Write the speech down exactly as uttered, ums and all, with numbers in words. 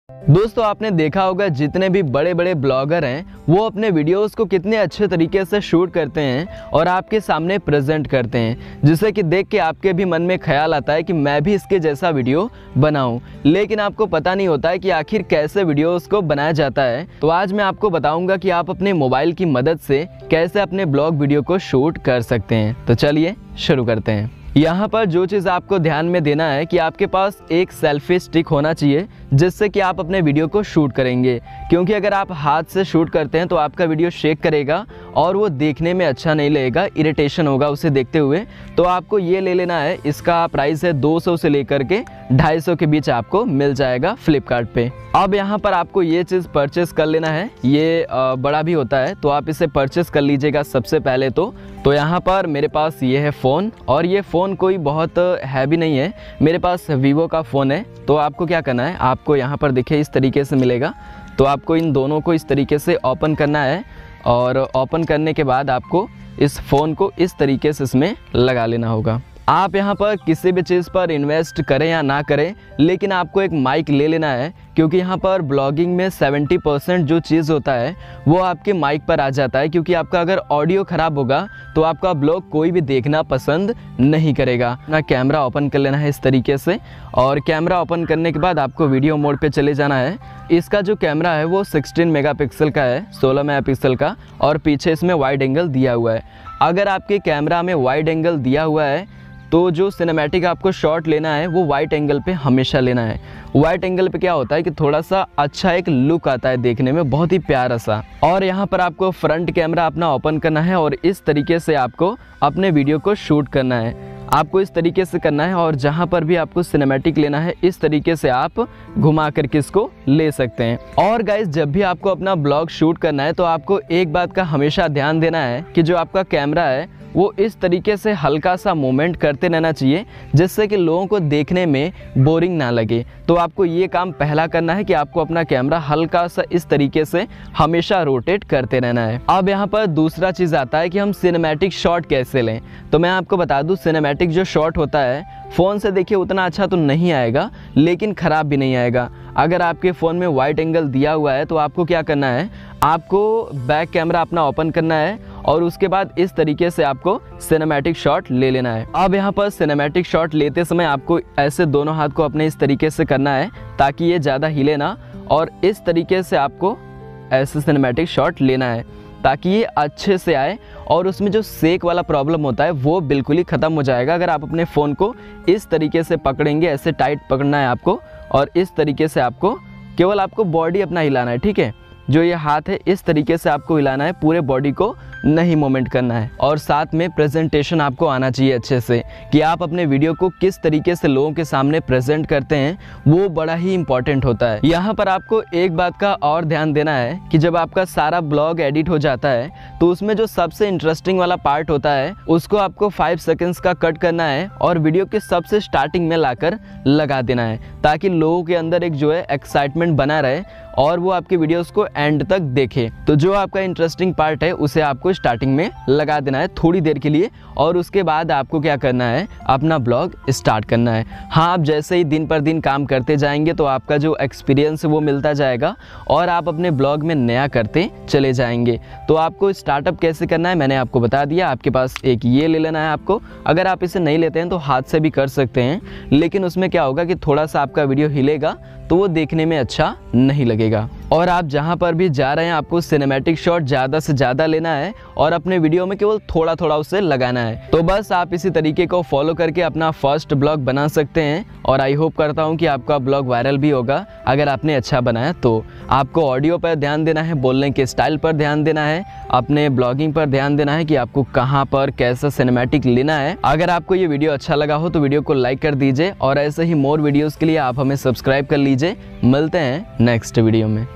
दोस्तों आपने देखा होगा जितने भी बड़े बड़े ब्लॉगर हैं वो अपने वीडियोस को कितने अच्छे तरीके से शूट करते हैं और आपके सामने प्रेजेंट करते हैं, जिससे कि देख के आपके भी मन में ख्याल आता है कि मैं भी इसके जैसा वीडियो बनाऊं। लेकिन आपको पता नहीं होता है कि आखिर कैसे वीडियोस को बनाया जाता है। तो आज मैं आपको बताऊंगा कि आप अपने मोबाइल की मदद से कैसे अपने ब्लॉग वीडियो को शूट कर सकते हैं। तो चलिए शुरू करते हैं। यहाँ पर जो चीज़ आपको ध्यान में देना है कि आपके पास एक सेल्फी स्टिक होना चाहिए जिससे कि आप अपने वीडियो को शूट करेंगे, क्योंकि अगर आप हाथ से शूट करते हैं तो आपका वीडियो शेक करेगा और वो देखने में अच्छा नहीं लगेगा, इरिटेशन होगा उसे देखते हुए। तो आपको ये ले लेना है, इसका प्राइस है दो सौ से लेकर के ढाई सौ के बीच आपको मिल जाएगा फ्लिपकार्ट पे। अब यहाँ पर आपको ये चीज़ परचेस कर लेना है, ये बड़ा भी होता है तो आप इसे परचेस कर लीजिएगा सबसे पहले तो। तो यहाँ पर मेरे पास ये है फ़ोन, और ये फ़ोन कोई बहुत हैवी नहीं है, मेरे पास वीवो का फ़ोन है। तो आपको क्या करना है, आपको यहाँ पर देखिए इस तरीके से मिलेगा, तो आपको इन दोनों को इस तरीके से ओपन करना है और ओपन करने के बाद आपको इस फ़ोन को इस तरीके से इसमें लगा लेना होगा। आप यहाँ पर किसी भी चीज़ पर इन्वेस्ट करें या ना करें, लेकिन आपको एक माइक ले लेना है, क्योंकि यहाँ पर ब्लॉगिंग में सत्तर परसेंट जो चीज़ होता है वो आपके माइक पर आ जाता है। क्योंकि आपका अगर ऑडियो ख़राब होगा तो आपका ब्लॉग कोई भी देखना पसंद नहीं करेगा। अपना कैमरा ओपन कर लेना है इस तरीके से, और कैमरा ओपन करने के बाद आपको वीडियो मोड पे चले जाना है। इसका जो कैमरा है वो सोलह मेगापिक्सल का है, सोलह मेगापिक्सल का, और पीछे इसमें वाइड एंगल दिया हुआ है। अगर आपके कैमरा में वाइड एंगल दिया हुआ है तो जो सिनेमैटिक आपको शॉट लेना है वो वाइट एंगल पे हमेशा लेना है। वाइट एंगल पे क्या होता है कि थोड़ा सा अच्छा एक लुक आता है देखने में, बहुत ही प्यारा सा। और यहाँ पर आपको फ्रंट कैमरा अपना ओपन करना है और इस तरीके से आपको अपने वीडियो को शूट करना है। आपको इस तरीके से करना है, और जहाँ पर भी आपको सिनेमैटिक लेना है इस तरीके से आप घुमा करके इसको ले सकते हैं। और गाइस जब भी आपको अपना ब्लॉग शूट करना है तो आपको एक बात का हमेशा ध्यान देना है कि जो आपका कैमरा है वो इस तरीके से हल्का सा मूवमेंट करते रहना चाहिए, जिससे कि लोगों को देखने में बोरिंग ना लगे। तो आपको ये काम पहला करना है कि आपको अपना कैमरा हल्का सा इस तरीके से हमेशा रोटेट करते रहना है। अब यहाँ पर दूसरा चीज़ आता है कि हम सिनेमैटिक शॉट कैसे लें। तो मैं आपको बता दूँ, सिनेमैटिक जो शॉट होता है फ़ोन से देखिए उतना अच्छा तो नहीं आएगा, लेकिन ख़राब भी नहीं आएगा। अगर आपके फ़ोन में वाइड एंगल दिया हुआ है तो आपको क्या करना है, आपको बैक कैमरा अपना ओपन करना है और उसके बाद इस तरीके से आपको सिनेमैटिक शॉट ले लेना है। अब यहाँ पर सिनेमैटिक शॉट लेते समय आपको ऐसे दोनों हाथ को अपने इस तरीके से करना है ताकि ये ज़्यादा हिले ना, और इस तरीके से आपको ऐसे सिनेमैटिक शॉट लेना है ताकि ये अच्छे से आए और उसमें जो सेक वाला प्रॉब्लम होता है वो बिल्कुल ही ख़त्म हो जाएगा। अगर आप अपने फ़ोन को इस तरीके से पकड़ेंगे, ऐसे टाइट पकड़ना है आपको, और इस तरीके से आपको केवल आपको बॉडी अपना हिलाना है, ठीक है। जो ये हाथ है इस तरीके से आपको हिलाना है, पूरे बॉडी को नहीं मूवमेंट करना है। और साथ में प्रेजेंटेशन आपको आना चाहिए अच्छे से, कि आप अपने वीडियो को किस तरीके से लोगों के सामने प्रेजेंट करते हैं, वो बड़ा ही इंपॉर्टेंट होता है। यहाँ पर आपको एक बात का और ध्यान देना है कि जब आपका सारा ब्लॉग एडिट हो जाता है तो उसमें जो सबसे इंटरेस्टिंग वाला पार्ट होता है उसको आपको फाइव सेकेंड्स का कट करना है और वीडियो के सबसे स्टार्टिंग में लाकर लगा देना है, ताकि लोगों के अंदर एक जो है एक्साइटमेंट बना रहे और वो आपके वीडियोस को एंड तक देखे। तो जो आपका इंटरेस्टिंग पार्ट है उसे आपको स्टार्टिंग में लगा देना है थोड़ी देर के लिए, और उसके बाद आपको क्या करना है, अपना ब्लॉग स्टार्ट करना है। हाँ, आप जैसे ही दिन पर दिन काम करते जाएंगे तो आपका जो एक्सपीरियंस है वो मिलता जाएगा और आप अपने ब्लॉग में नया करते चले जाएंगे। तो आपको स्टार्टअप कैसे करना है मैंने आपको बता दिया। आपके पास एक ये ले लेना है आपको, अगर आप इसे नहीं लेते हैं तो हाथ से भी कर सकते हैं, लेकिन उसमें क्या होगा कि थोड़ा सा आपका वीडियो हिलेगा तो वो देखने में अच्छा नहीं लगेगा। और आप जहाँ पर भी जा रहे हैं आपको सिनेमैटिक शॉट ज़्यादा से ज़्यादा लेना है और अपने वीडियो में केवल थोड़ा थोड़ा उसे लगाना है। तो बस आप इसी तरीके को फॉलो करके अपना फर्स्ट ब्लॉग बना सकते हैं, और आई होप करता हूँ कि आपका ब्लॉग वायरल भी होगा अगर आपने अच्छा बनाया तो। आपको ऑडियो पर ध्यान देना है, बोलने के स्टाइल पर ध्यान देना है, अपने ब्लॉगिंग पर ध्यान देना है कि आपको कहाँ पर कैसा सिनेमैटिक लेना है। अगर आपको ये वीडियो अच्छा लगा हो तो वीडियो को लाइक कर दीजिए, और ऐसे ही मोर वीडियोज़ के लिए आप हमें सब्सक्राइब कर लीजिए। मिलते हैं नेक्स्ट वीडियो में।